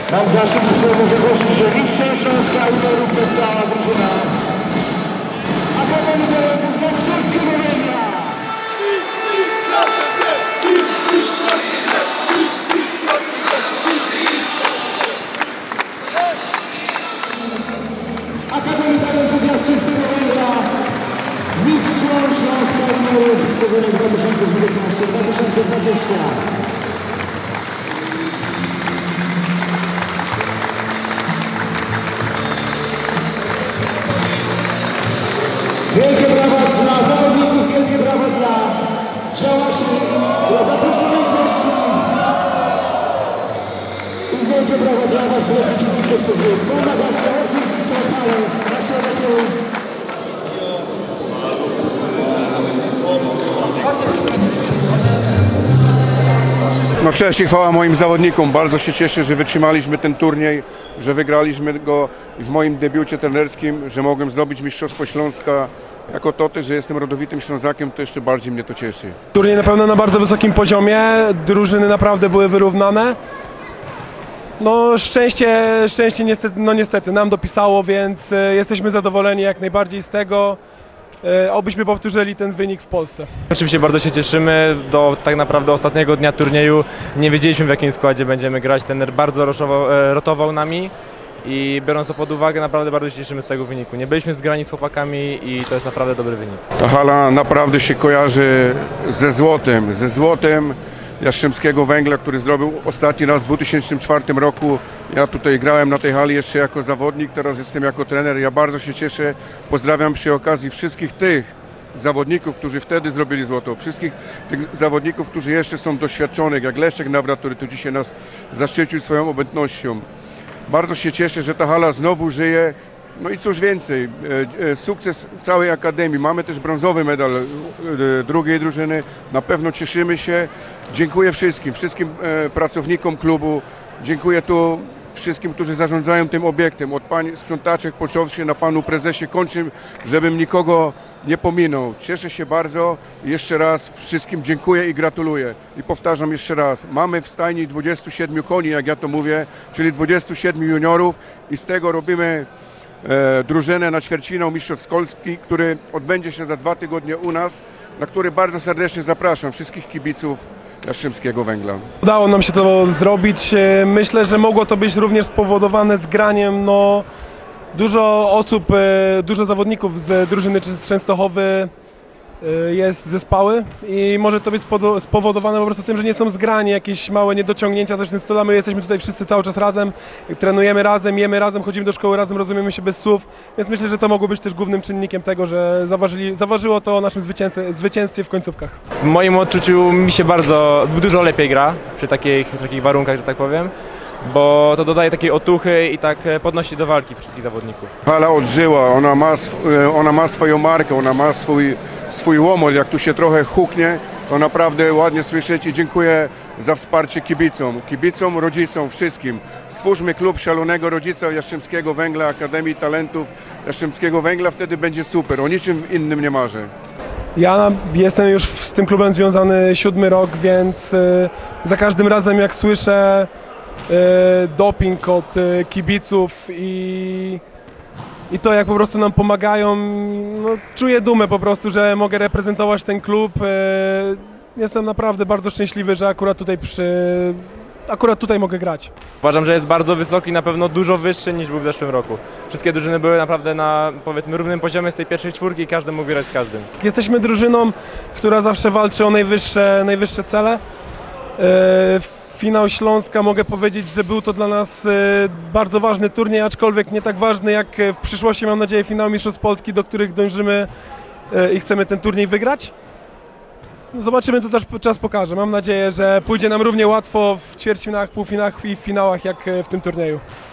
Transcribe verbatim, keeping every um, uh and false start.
Mam zaszczyt uprzejmie ogłosić, że mistrzem Śląska juniorów została drużyna Akademii Talentów Jastrzębskiego Węgla. Akademii Talentów Jastrzębskiego Węgla, mistrzem Śląska juniorów w sezonie dwa tysiące dziewiętnastym dwa tysiące dwudziestym. Wielkie brawa dla zawodników, wielkie brawa dla działaczy, dla zaproszonych gości i wielkie brawa dla was, drodzy kibice, którzy pomagacie osób z lokale naszego. No cześć i chwała moim zawodnikom. Bardzo się cieszę, że wytrzymaliśmy ten turniej, że wygraliśmy go w moim debiucie trenerskim, że mogłem zdobyć Mistrzostwo Śląska. Jako to też, że jestem rodowitym Ślązakiem, to jeszcze bardziej mnie to cieszy. Turniej na pewno na bardzo wysokim poziomie, drużyny naprawdę były wyrównane. No szczęście, szczęście niestety, no niestety nam dopisało, więc e, jesteśmy zadowoleni jak najbardziej z tego. E, obyśmy powtórzyli ten wynik w Polsce. Oczywiście bardzo się cieszymy. Do tak naprawdę ostatniego dnia turnieju nie wiedzieliśmy, w jakim składzie będziemy grać. Trener bardzo roszował, e, rotował nami i biorąc to pod uwagę, naprawdę bardzo się cieszymy z tego wyniku. Nie byliśmy zgrani z chłopakami i to jest naprawdę dobry wynik. Ta hala naprawdę się kojarzy ze złotem, ze złotem Jastrzębskiego Węgla, który zrobił ostatni raz w dwa tysiące czwartym roku. Ja tutaj grałem na tej hali jeszcze jako zawodnik, teraz jestem jako trener. Ja bardzo się cieszę. Pozdrawiam przy okazji wszystkich tych zawodników, którzy wtedy zrobili złoto. Wszystkich tych zawodników, którzy jeszcze są doświadczonych, jak Leszek Nawrat, który tu dzisiaj nas zaszczycił swoją obecnością. Bardzo się cieszę, że ta hala znowu żyje. No i cóż więcej, sukces całej Akademii. Mamy też brązowy medal drugiej drużyny. Na pewno cieszymy się. Dziękuję wszystkim, wszystkim pracownikom klubu. Dziękuję tu wszystkim, którzy zarządzają tym obiektem. Od pań sprzątaczek, począwszy na panu prezesie, kończę, żebym nikogo nie pominął. Cieszę się bardzo. Jeszcze raz wszystkim dziękuję i gratuluję. I powtarzam jeszcze raz, mamy w stajni dwudziestu siedmiu koni, jak ja to mówię, czyli dwudziestu siedmiu juniorów i z tego robimy e, drużynę na ćwierćfinał Mistrzostw Polski, który odbędzie się za dwa tygodnie u nas, na który bardzo serdecznie zapraszam wszystkich kibiców Jastrzębskiego Węgla. Udało nam się to zrobić. Myślę, że mogło to być również spowodowane zgraniem no, dużo osób, dużo zawodników z drużyny czy z Częstochowy jest zespały i może to być spowodowane po prostu tym, że nie są zgrani, jakieś małe niedociągnięcia też w tym stole. My jesteśmy tutaj wszyscy cały czas razem, trenujemy razem, jemy razem, chodzimy do szkoły razem, rozumiemy się bez słów, więc myślę, że to mogło być też głównym czynnikiem tego, że zaważyli, zaważyło to o naszym zwycięstwie, zwycięstwie w końcówkach. W moim odczuciu mi się bardzo, dużo lepiej gra przy takich, przy takich warunkach, że tak powiem, bo to dodaje takiej otuchy i tak podnosi do walki wszystkich zawodników. Hala odżyła, ona ma, ona ma swoją markę, ona ma swój, swój łomot. Jak tu się trochę huknie, to naprawdę ładnie słyszeć i dziękuję za wsparcie kibicom, kibicom, rodzicom, wszystkim. Stwórzmy klub szalonego rodzica Jastrzębskiego Węgla, Akademii Talentów Jastrzębskiego Węgla, wtedy będzie super, o niczym innym nie marzę. Ja jestem już z tym klubem związany siódmy rok, więc za każdym razem jak słyszę doping od kibiców i, i to jak po prostu nam pomagają, no, czuję dumę po prostu, że mogę reprezentować ten klub. Jestem naprawdę bardzo szczęśliwy, że akurat tutaj przy, akurat tutaj mogę grać. Uważam, że jest bardzo wysoki, na pewno dużo wyższy niż był w zeszłym roku. Wszystkie drużyny były naprawdę na, powiedzmy, równym poziomie z tej pierwszej czwórki i każdy mógł grać z każdym. Jesteśmy drużyną, która zawsze walczy o najwyższe, najwyższe cele. Finał Śląska, mogę powiedzieć, że był to dla nas bardzo ważny turniej, aczkolwiek nie tak ważny jak w przyszłości, mam nadzieję, finał Mistrzostw Polski, do których dążymy i chcemy ten turniej wygrać. Zobaczymy, co też czas pokaże. Mam nadzieję, że pójdzie nam równie łatwo w ćwierćfinałach, półfinałach i w finałach jak w tym turnieju.